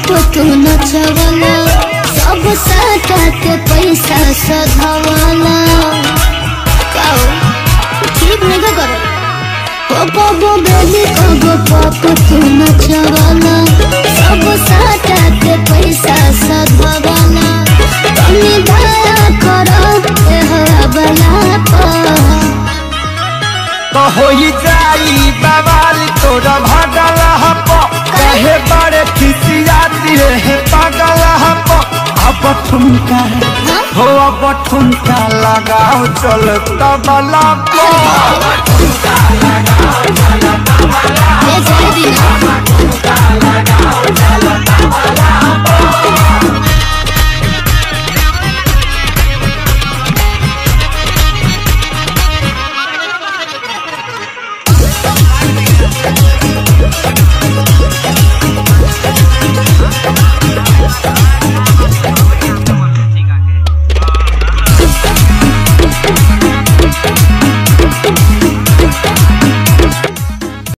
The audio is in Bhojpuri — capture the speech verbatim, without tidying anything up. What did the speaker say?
तू नचवाला सब साटा के पैसा सधवाला काओ ठीक नहीं का करो ओ बाबू बेबी कबो पाप तू नचवाला सब साटा के पैसा सधवाला तनी दया करो ए हवाला पर तो होई जाई बवाल तोरा भागल हप कहे बड़े खिसियाती है पागल हप अब ठुमका हो अब ठुमका लगाओ चल तबला को अब ठुमका लगाओ चल तबला ये जल्दी ना ठुमका लगाओ चल तबला